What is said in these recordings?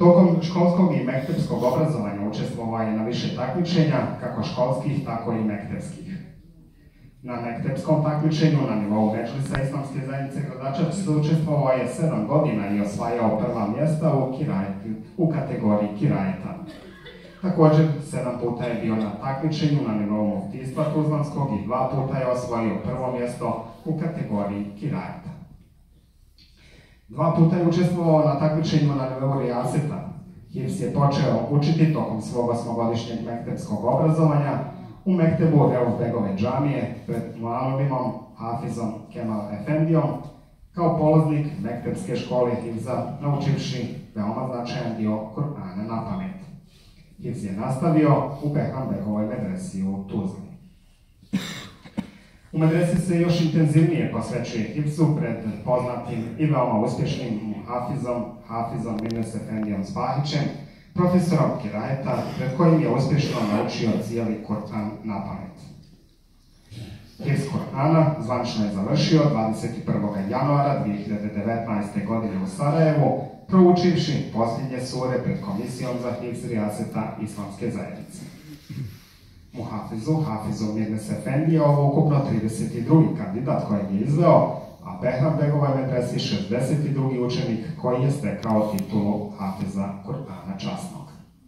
Tokom školskog i mektepskog obrazovanja učestvovao je na više takmičenja, kako školskih, tako i mektepskih. Na mektepskom takmičenju na nivou Medžlisa Islamske zajednice Gradačac učestvovao je 7 godina i osvajao prva mjesta u kategoriji kirajeta. Također, 7 puta je bio na takmičenju na nivou muftijstva Tuzlanskog i 2 puta je osvojio prvo mjesto u kategoriji kirajeta. 2 puta je učestvovao na takmičenju na nivou rijaseta. Hifz je počeo učiti tokom svog 8-godišnjeg mektepskog obrazovanja u mektebu Reufbegove džamije pred mualimom Hafizom Kemal Efendijom kao polaznik mektepske škole Hifza, naučivši veoma značajan dio Kur'ana na pamet. Hifz je nastavio u Behrambegovoj medresi u Tuzli. U medresi se još intenzivnije posvećuje hifzu pred poznatim i veoma uspješnim Hafizom Mirnes Efendijom Spahićem, profesorom kirajeta, pred kojim je uspješno naučio cijeli Kur'an na pamet. Hifz Kur'ana zvanično je završio 21. januara 2019. godine u Sarajevu, proučivši posljednje sure pred komisijom za hifz rijaseta Islamske zajednice. Hafizu Mirnes Efendi je ovo ukupno 32. kandidat kojeg je izveo, a Behrambegovoj medresi 62. učenik koji je stekao titulu Hafiza Kur'ana časnog.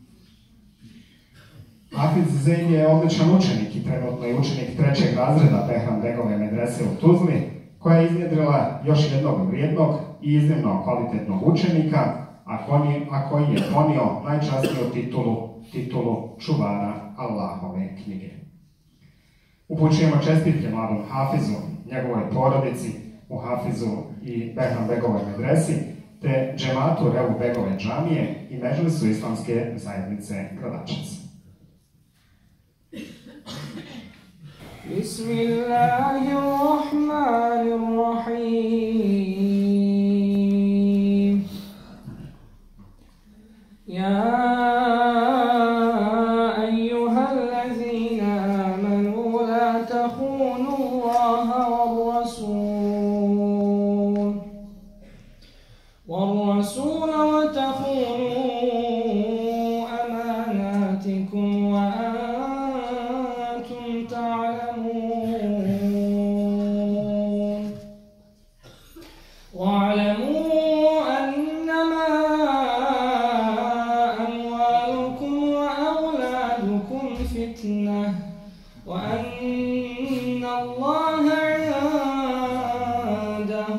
Hafiz Zeyn je odličan učenik i trenutno je učenik 3. razreda Behrambegove medrese u Tuzli, koja je iznjedrila još jednog vrijednog i iznimno kvalitetnog učenika, a koji je ponio najčasniju titulu čuvara Allahove knjige. Upućujemo čestitke mladom Hafizu, njegovoj porodici, u Hafizu i Behrambegovoj medresi, te džematu Reufbegove džamije i Medžlisu Islamske zajednice Gradačac. Bismillahirrahmanirrahim. والرسول وتخونوا أماناتكم وأنتم تعلمون واعلموا أنما أموالكم وأولادكم فتنة وأن الله عنده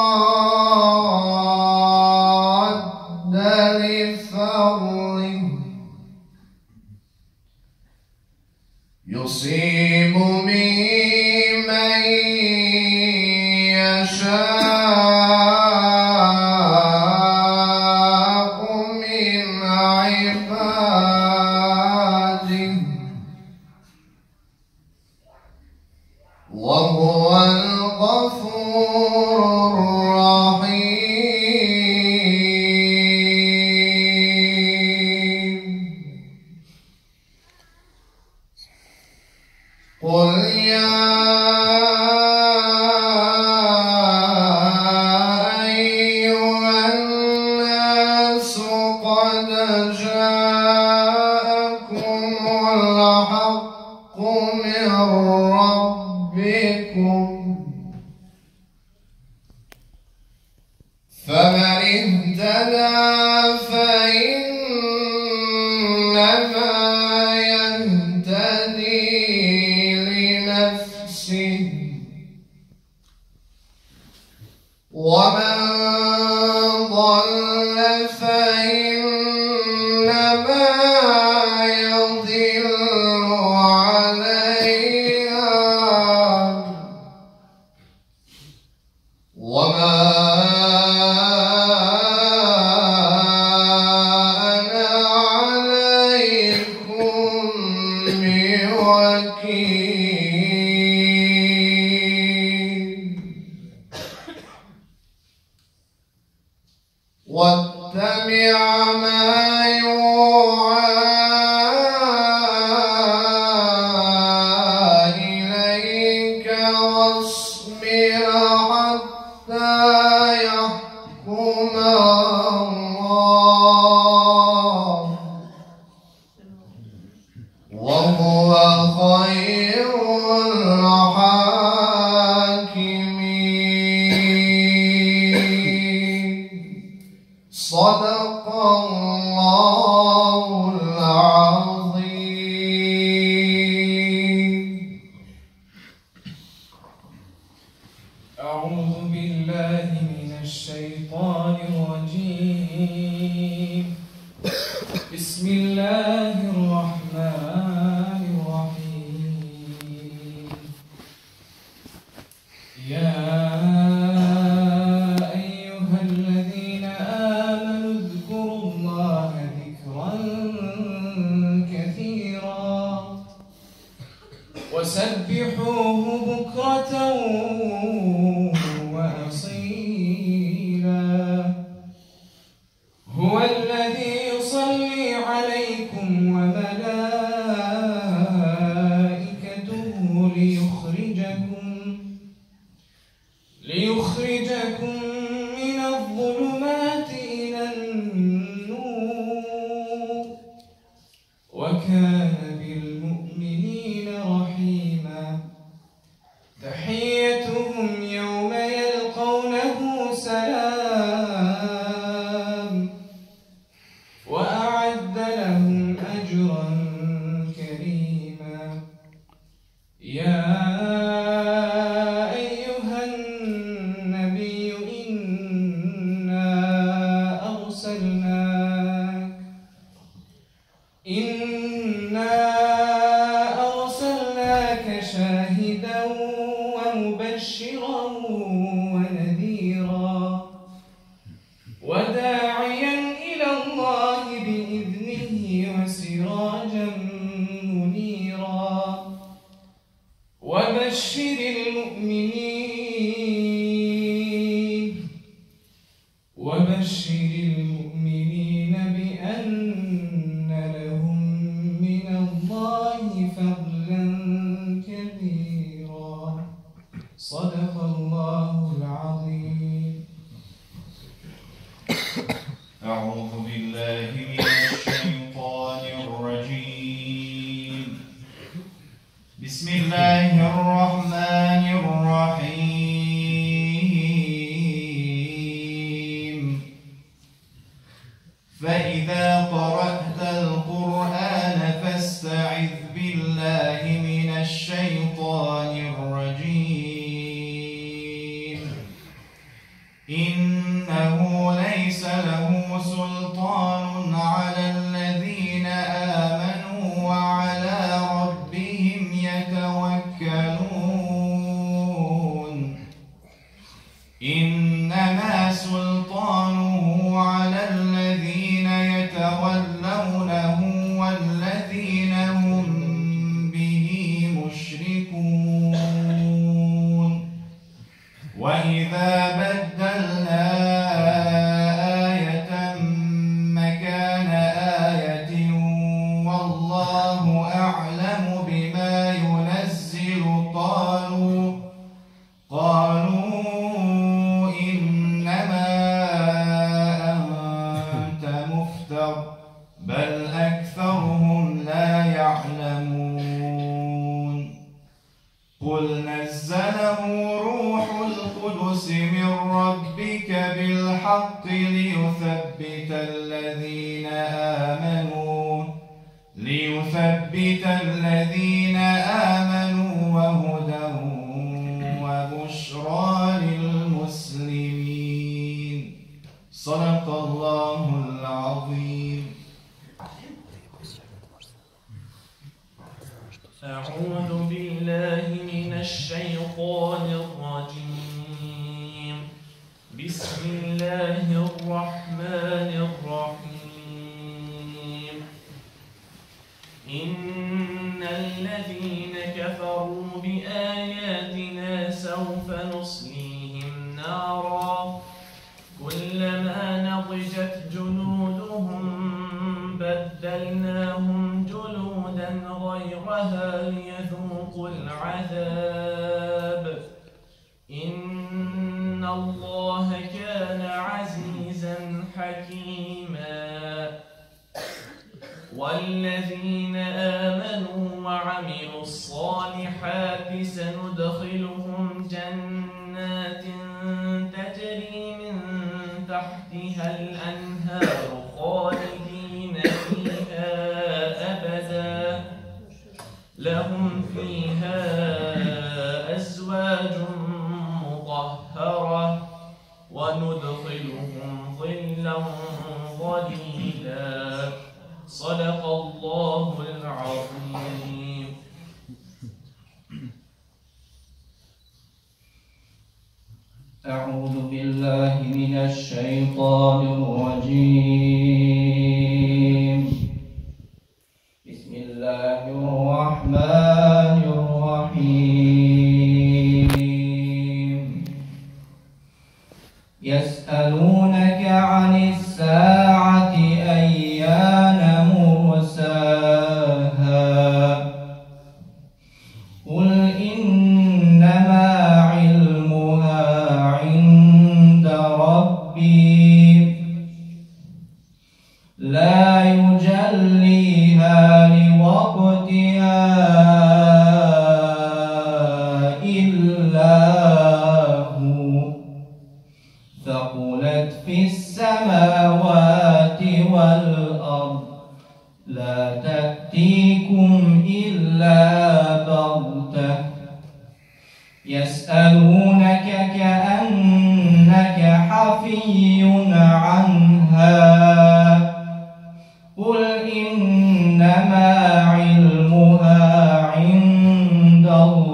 لفضله يشاء من عباده وهو الغفور الرحيم. قل يا أيها الناس قد جاءكم الحق من ربكم فمن اهتدى فإنما يهتدي لنفسه ومن ضل فإنما يضل عليها وما أنا عليكم بوكيل. واتبع ما يوحى إليك واصبر حتى يحكم الله وهو خير الحاكمين. صدق الله العظيم. أعوذ بالله من الشيطان الرجيم. بسم الله الرحمن الرحيم. يا أيها الذين آمنوا اذكروا الله ذكرا كثيرا وسبحوه بكرة وأصيلا. هو الذي يصلي عليكم وملائكته ليخرجكم من الظلمات إلى النور وكان بالمؤمنين رحيما. تحيتهم يوم يلقونه سلام وأعد لهم أجرا كريما. يا أيها النبي إنا أرسلناك شاهدا ومبشرا ونذيرا وداعيا إلى الله بإذنه وسراجا منيرا. وبشر المؤمنين بأن لهم من الله فضلا كبيرا. صدق الله العظيم. أعوذ بالله من الشيطان الرجيم. بسم الله الرحمن الرحيم. فإذا قرأت القرآن فاستعذ بالله من الشيطان الرجيم. إنه ليس له سلطان على الذين آمنوا وعلى ربهم يتوكلون. إنما سلطانه على الذين يتولونه والذين هم به مشركون. وإذا بدلنا آية مكان آية والله أعلم بما ينزل قالوا إنما أنت مفتر بل أكثرهم لا يعلمون. قل نزله روح القدس من ربك بالحق ليثبت الذين آمنوا وهدى وبشرى للمسلمين. صدق الله العظيم. أعوذ بالله من الشيطان الرجيم. بسم الله الرحمن الرحيم. إن الذين كفروا بآياتنا سوف نصليهم نارا كلما نضجت جلودهم بدلناهم جلودا غيرها ليذوقوا العذاب إن الله كان عزيزا حكيما. والذين آمنوا وعملوا الصالحات سندخلهم جنات تجري من تحتها الأنهار خالدين فيها أبدا لهم فيها أزواج مطهرة وندخلهم ظلا ظليلا. صدق الله العظيم. أعوذ بالله من الشيطان الرجيم. بسم الله الرحمن الرحيم. يسألونك عن الساعة أيان مرساها قل إنما علمها عند ربي لا يجليها لوقتها إلا هو ثقلت في السماوات والأرض لا تأتيكم إلا بغتة يسألونك كأنك حفي عنها قل إنما علمها عند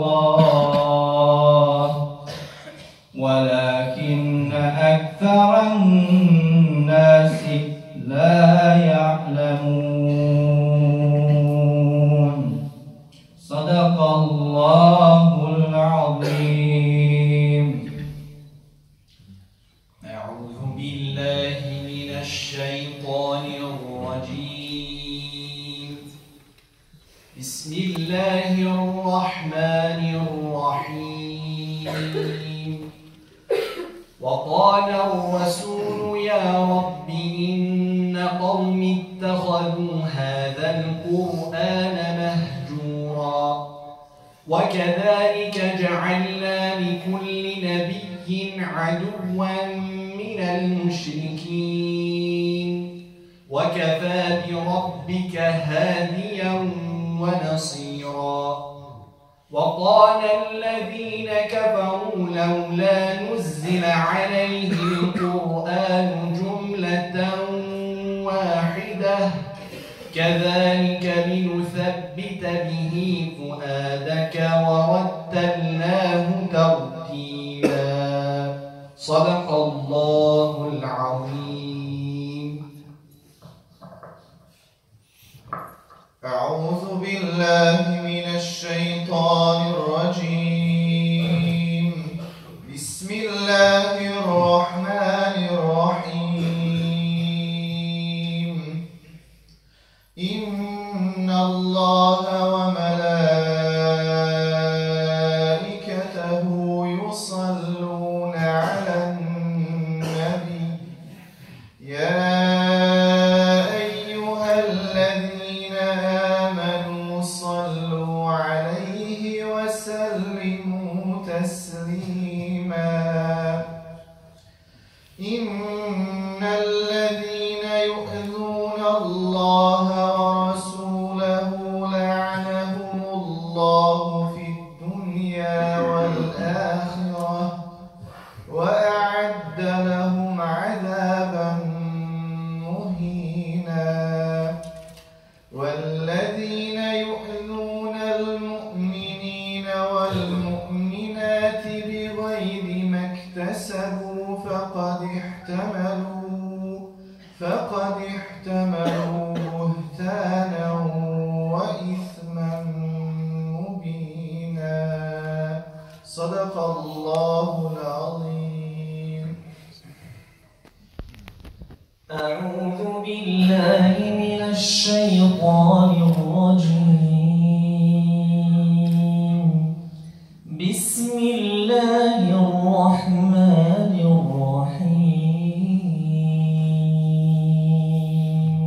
الله ولكن أكثر الناس لا يعلمون. صدق الله العظيم. أعوذ بالله من الشيطان الرجيم. بسم الله الرحمن الرحيم. وقال الرسول يا رب إن قومي اتخذوا هذا القرآن مهجورا وكذلك جعلنا لكل نبي عدوا من المشركين وكفى بربك هاديا ونصيرا. وقال الذين كفروا لولا نزل عليه القرآن جملة واحدة كذلك لنثبت به فؤادك ورتلناه ترتيلا. صدق الله العظيم. أعوذ بالله من الشيطان الرجيم. بسم الله الرحمن الرحيم. إن الله وملائكته يصلون على النبي يا أيها الذين آمنوا صلوا عليه وسلموا تسليما. إن الذين يؤذون الله ورسوله لعنهم الله في الدنيا والآخرة وأعد لهم عذابا مهينا. والذين يؤذون المؤمنين والمؤمنات بغير ما اكتسبوا فقد احتملوا بهتانا وإثما مبينا. صدق الله العظيم. أعوذ بالله من الشيطان الرجيم. بسم الله الرحمن الرحيم.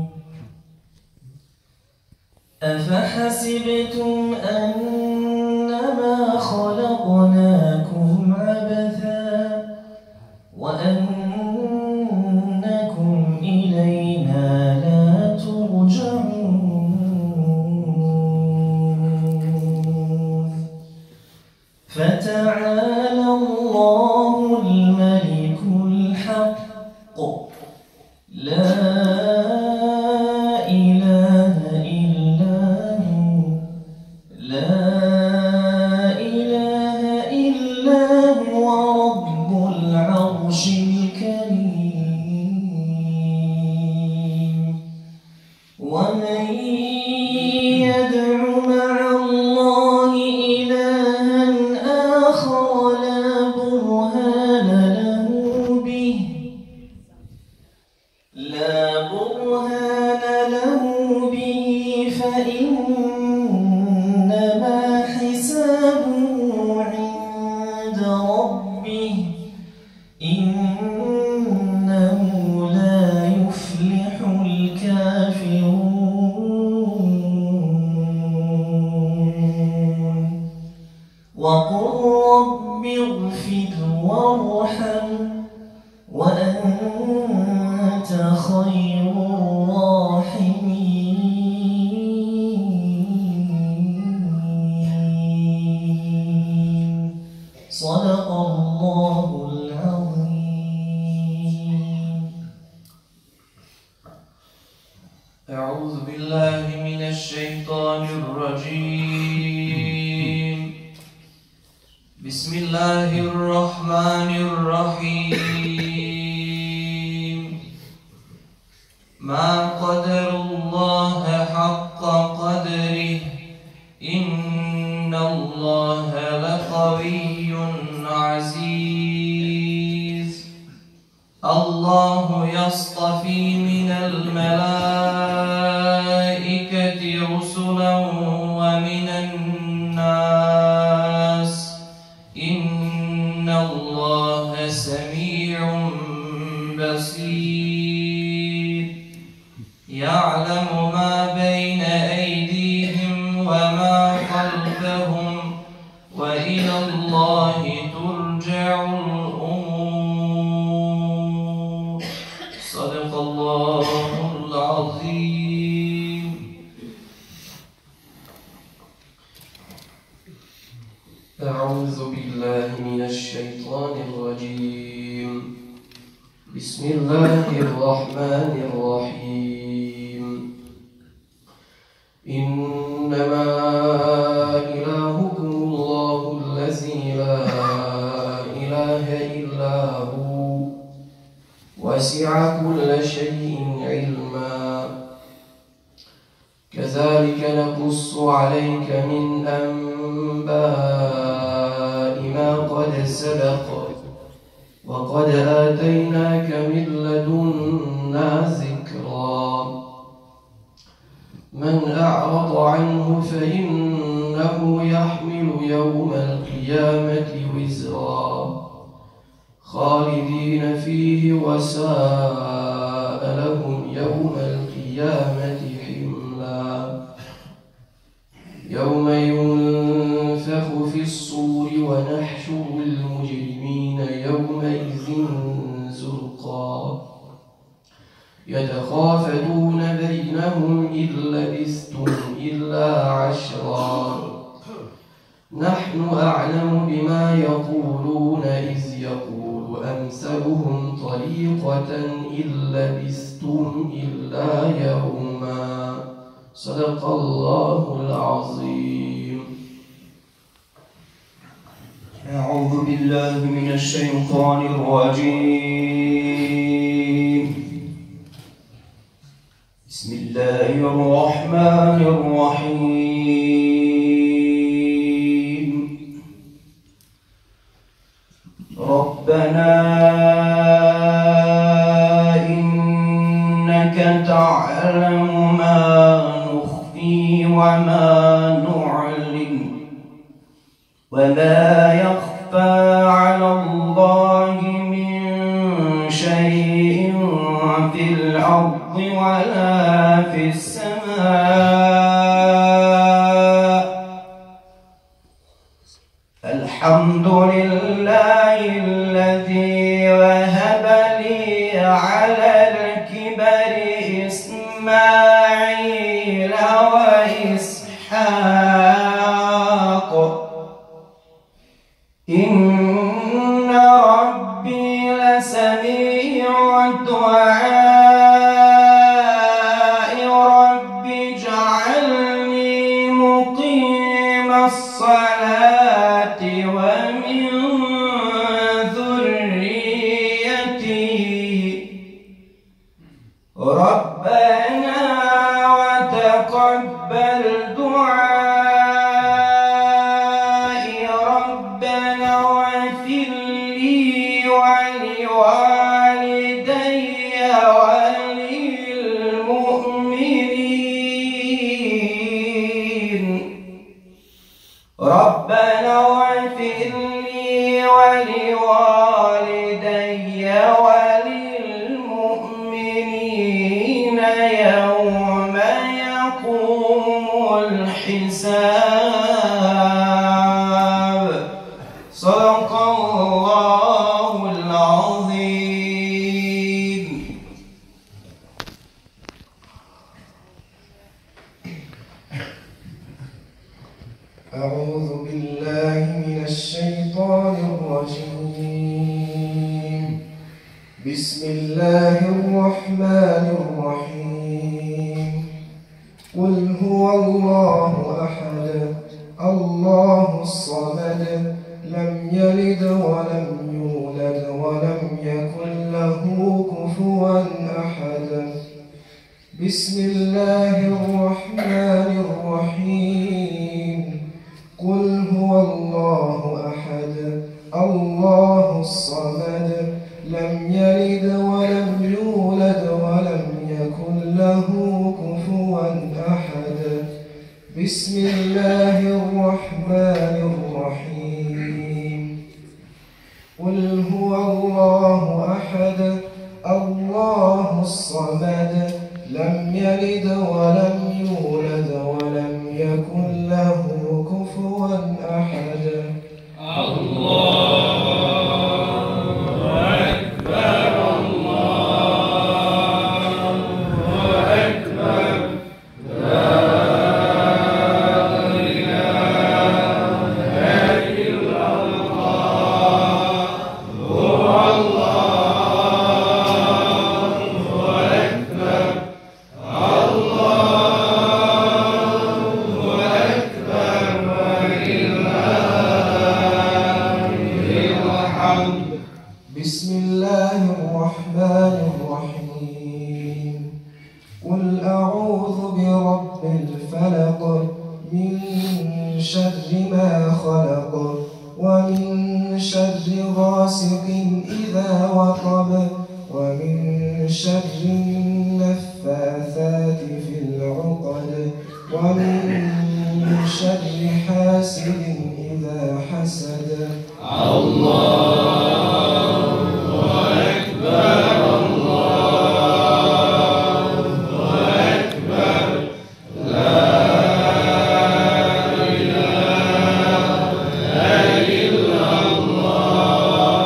أفحسبتم أنما خلقناكم عبثا وأنكم إلينا لا ترجعون. فتعالى الله الملك الحق لا إله إلا هو رب العرش الكريم. ومن يدع مع الله إلها آخر لا برهان له به فإنما حسابه عند ربه إنه لا يفلح الكافرون. وقل رب اغفر وارحم وأنت خير الراحمين. صدق الله العظيم. أعوذ بالله من الشيطان الرجيم. بسم الله الرحمن الرحيم. ما قدر الله حق قدره إن الله لقوي عزيز. الله يصطفي من الملائكة رسلا ومن الناس إن الله سميع بصير. يعلم ما بين أيديهم وما خلفهم وإلى الله ترجع الأمور. صدق الله العظيم. أعوذ بالله من الشيطان الرجيم. بسم الله الرحمن الرحيم. إنما إلهكم الله الذي لا إله إلا إلا هو وسع كل شيء علما كذلك نقص عليك من أنباء ما قد سبق وقد آتيناك من لدنا ذكرا من أعرض عنه فإنه يحمل يوم القيامة وزرا خالدين فيه وساء لهم يوم القيامة حملا يوم ينفخ في الصور ونحشر المجرمين يومئذ زرقا يتخافتون بينهم إن لبثتم إلا عشرا نحن أعلم بما يقولون إذ يقول أمثلهم طريقة إن لبثتم إلا يوما صدق الله العظيم. أعوذ بالله من الشيطان الرجيم. بسم الله الرحمن الرحيم. ربنا إنك تعلم ما نخفي وما نعلن وما يخفى على الله من شيء في الأرض ولا في السماء. الحمد لله الذي وهب لي على الكبر إسماعيل وإسحاق إن ربي لسميع الدعاء. رب اجعلني مقيم الصلاة ومن ذريتي ربنا وتقبل دعائي. ربنا اغفر لي ولوالدي وللمؤمنين. ربنا اغفر لي ولوالدي وللمؤمنين يوم يقوم الحساب. صدق الله العظيم. أعوذ بالله من الشيطان الرجيم. بسم الله الرحمن الرحيم. قل هو الله أحد الله الصمد لم يلد ولم يولد ولم يكن له كفوا أحد. بسم الله الرحمن الرحيم. قل هو الله أحد الله الصمد لم يلد ولم يولد ولم يكن له كفوا أحد. بسم الله الرحمن الرحيم. قل هو الله أحد الله الصمد لم يلد ولم يولد ولم يكن له كفوا أحد. الله بسم الله الرحمن الرحيم قل أعوذ برب الفلق من شر ما خلق ومن شر غاسق إذا وقب ومن شر النفاثات في العقد ومن شر حاسد إذا حسد. الله أكبر الله أكبر لا إله إلا الله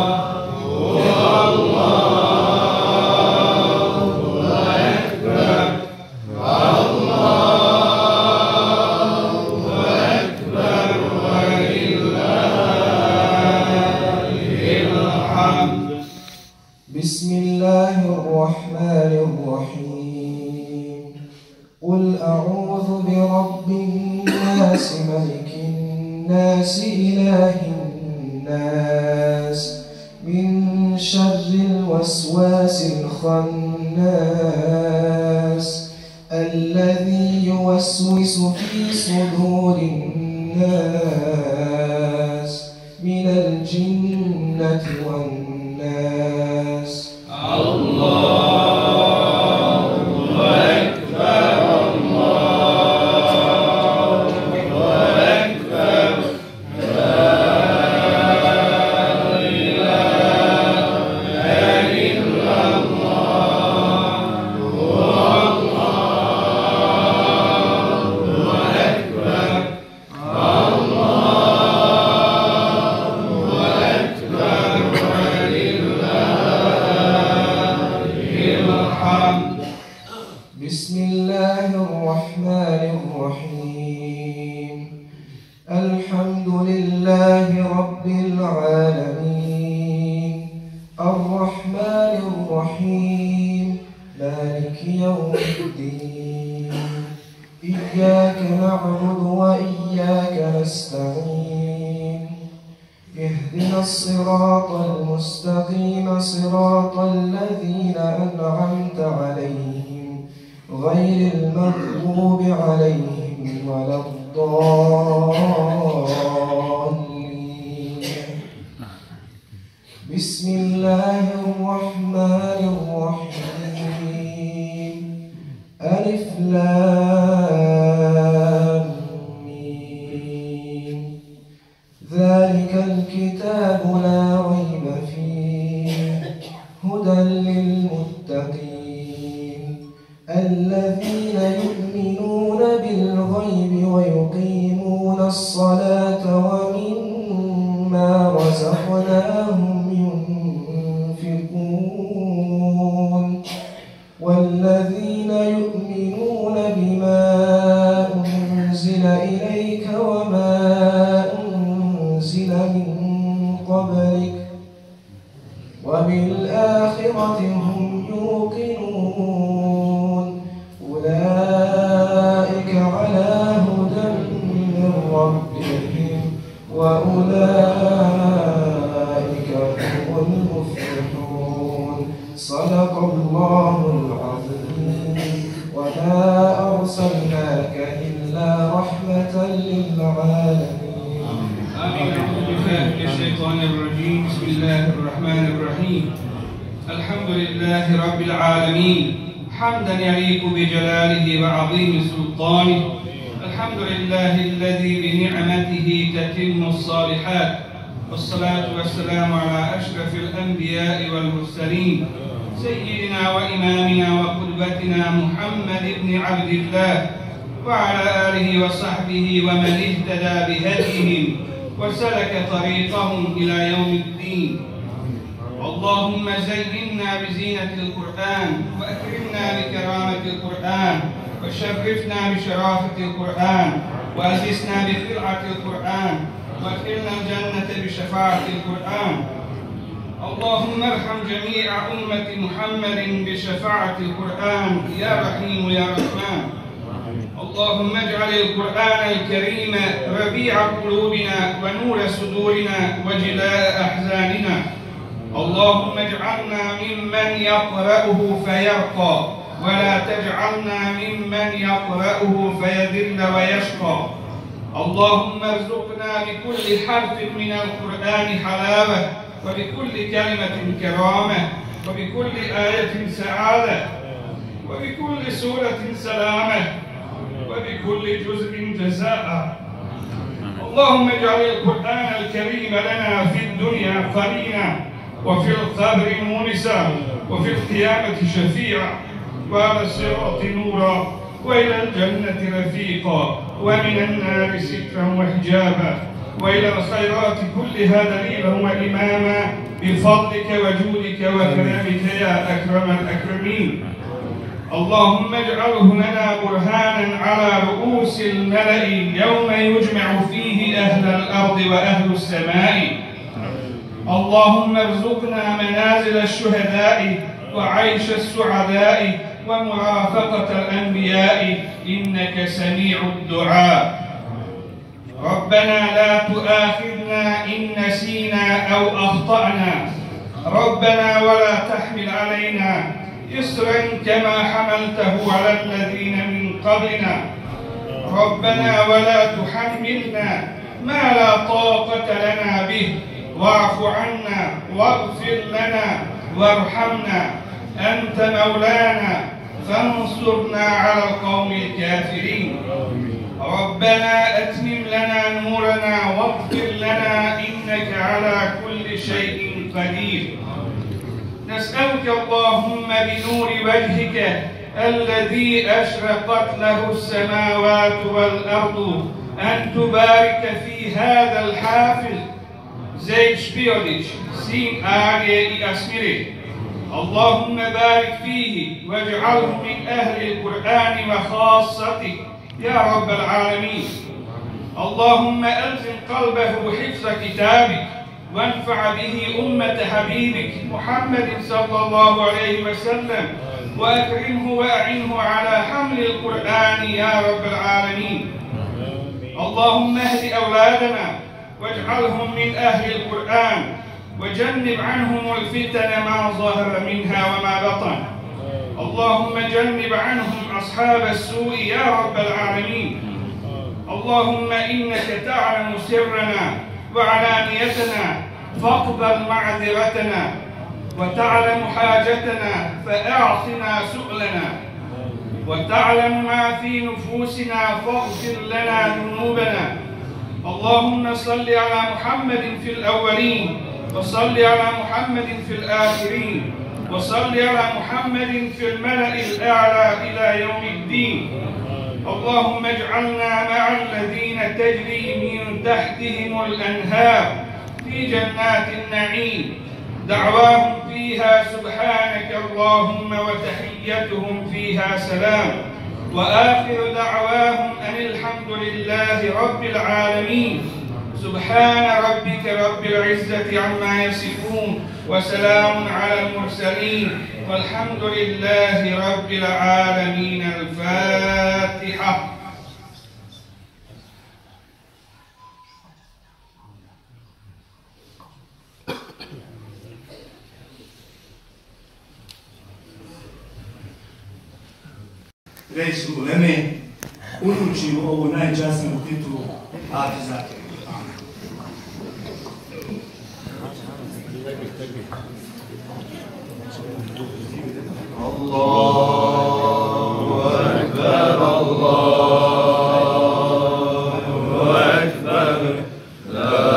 والله أكبر الله أكبر بسم الله الرحمن الرحيم قل أعوذ برب الناس ملك الناس إله الناس من شر الوسواس الخناس الذي يوسوس في صدور الناس من الجنة والناس. الله أكبر الله أكبر لا إله إلا الله والله أكبر الله أكبر بسم الله الرحمن الرحيم الحمد لله رب العالمين الرحمن الرحيم مالك يوم الدين إياك نعبد وإياك نستعين اهدنا الصراط المستقيم صراط الذين أنعمت عليهم غير المغضوب عليهم ولا الضالين. بسم الله الرحمن الرحيم ألف لام ميم ذلك الكتاب لا ريب فيه هدى للمتقين الذين يؤمنون بالغيب ويقيمون الصلاة ومما رزقناهم ينفقون والذين يؤمنون بما أنزل إليك وما أنزل من قبلك وبالآخرة هم يوقنون أولئك على هدى من ربهم وأولئك هم المفلحون. صدق الله العظيم وما أرسلناك إلا رحمة للعالمين. آمين. أعوذ بالله من الشيطان الرجيم. بسم الله الرحمن الرحيم. الحمد لله رب العالمين حمدا يليق بجلاله وعظيم سلطانه. الحمد لله الذي بنعمته تتم الصالحات والصلاة والسلام على أشرف الأنبياء والمرسلين سيدنا وإمامنا وقدوتنا محمد بن عبد الله وعلى آله وصحبه ومن اهتدى بهديهم وسلك طريقهم إلى يوم الدين. اللهم زينا بزينة القرآن وأكرمنا بكرامة القرآن وشرفنا بشرافة القرآن وأزسنا بخلعة القرآن وادخلنا الجنة بشفاعة القرآن. اللهم ارحم جميع أمة محمد بشفاعة القرآن يا رحيم يا رحمن. اللهم اجعل القرآن الكريم ربيع قلوبنا ونور صدورنا وجلاء أحزاننا. اللهم اجعلنا ممن يقرأه فيرقى، ولا تجعلنا ممن يقرأه فيذل ويشقى. اللهم ارزقنا بكل حرف من القرآن حلاوة، وبكل كلمة كرامة، وبكل آية سعادة، وبكل سورة سلامة، وبكل جزء جزاء. اللهم اجعل القرآن الكريم لنا في الدنيا قرينا، وفي القبر مونسا، وفي القيامة شفيعا، وعلى الصراط نورا، وإلى الجنة رفيقا، ومن النار سترا وحجابا، وإلى الخيرات كلها دليلا وإماما، بفضلك وجودك وكرمك يا أكرم الأكرمين. اللهم اجعله لنا برهانا على رؤوس الملأ يوم يجمع فيه أهل الأرض وأهل السماء. اللهم ارزقنا منازل الشهداء وعيش السعداء ومرافقة الأنبياء، إنك سميع الدعاء. ربنا لا تؤاخذنا إن نسينا أو أخطأنا، ربنا ولا تحمل علينا إصرا كما حملته على الذين من قبلنا، ربنا ولا تحملنا ما لا طاقة لنا به، واعف عنا واغفر لنا وارحمنا، أنت مولانا فانصرنا على القوم الكافرين. ربنا أتمم لنا نورنا واغفر لنا إنك على كل شيء قدير. نسألك اللهم بنور وجهك الذي أشرقت له السماوات والأرض أن تبارك في هذا الحافل زيد شبيوليش سين آغي أسمري. اللهم بارك فيه واجعله من أهل القرآن وخاصته يا رب العالمين. اللهم ألزم قلبه حفظ كتابك، وانفع به أمة حبيبك محمد صلى الله عليه وسلم، وأكرمه وأعنه على حمل القرآن يا رب العالمين. اللهم اهد أولادنا واجعلهم من أهل القرآن، وجنب عنهم الفتن ما ظهر منها وما بطن. اللهم جنب عنهم أصحاب السوء يا رب العالمين. اللهم إنك تعلم سرنا وعلانيتنا فاقبل معذرتنا، وتعلم حاجتنا فأعطنا سؤلنا، وتعلم ما في نفوسنا فاغفر لنا ذنوبنا. اللهم صل على محمد في الأولين، وصل على محمد في الآخرين، وصل على محمد في الملأ الأعلى إلى يوم الدين. اللهم اجعلنا مع الذين تجري من تحتهم الأنهار في جنات النعيم، دعواهم فيها سبحانك اللهم وتحيتهم فيها سلام، وآخر دعواهم أن الحمد لله رب العالمين. سبحان ربك رب العزة عما يصفون، وسلام على المرسلين، والحمد لله رب العالمين. الفاتحة. Reći u Leme, uruči ovu najčasniju titulu Hafiza. Allahu Ekber, Allahu Ekber, la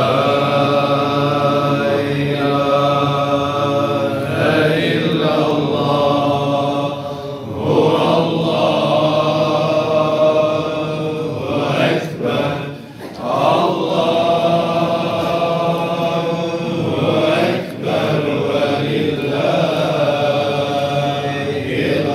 ilahe illallah, Allahu Ekber, Allahu Ekber, ve lillahi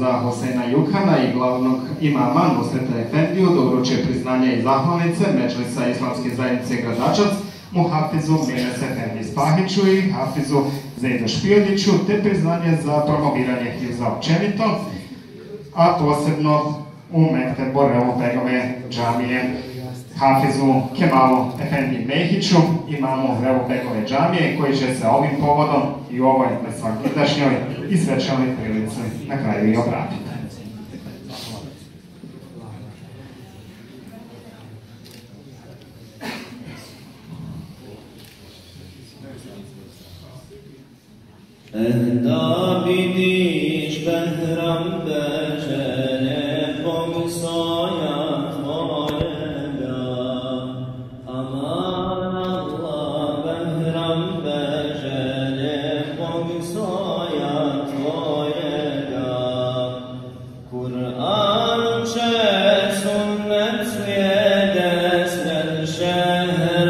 Hafiza Hosejna Jukana i glavnog imama Nusreta Efendiju da uruče priznanja i zahvalnice Medžlisa Islamske zajednice Gradačac, Muhafizu Mines Efendi Spahiću i Hafizu Zejdu Špijodiću, te priznanje za promoviranje hifza općenito, a posebno u Mektebu Revu Begove džamije Hafizu Kemalu Efendi Mehiću, imamo Revu Begove džamije koji će se ovim povodom i u ovoj svakidašnjoj i svečanoj prilici na kraju i obratiti. اهدا بدیش بهرم بجنه بمسایت واردا امان الله بهرم بجنه بمسایت واردا قرآن چه سنت دست الشهر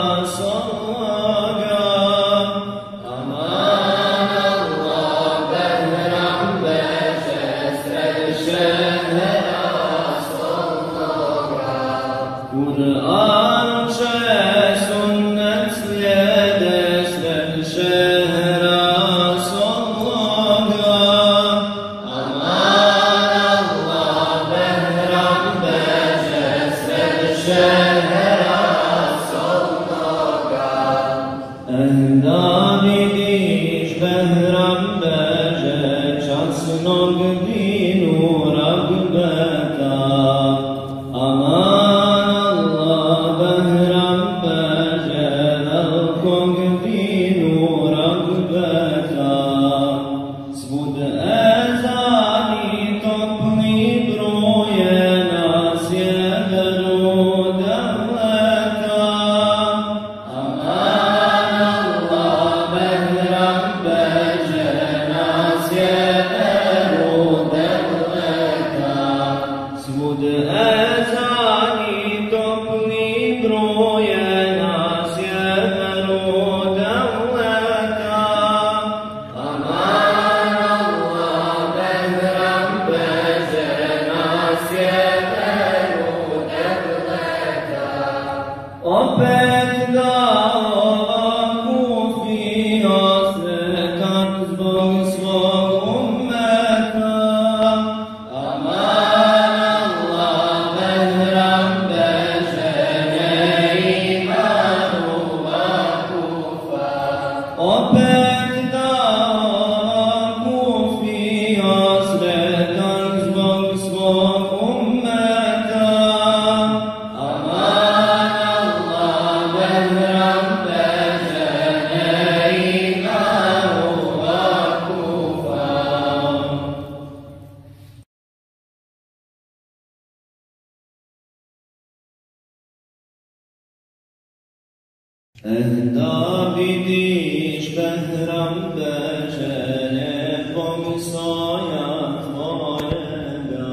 اهدا بدیش بهرم بجنه بمسایت واردا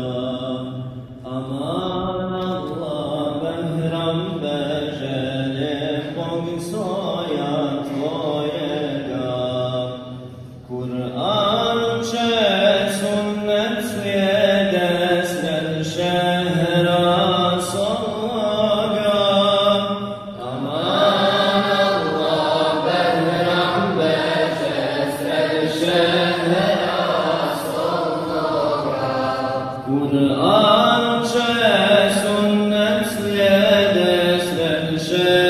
امان الله بهرم بجنه بمسایت واردا قرآن چه سنت دست الشهر Qur'an çe sünnet le destel şe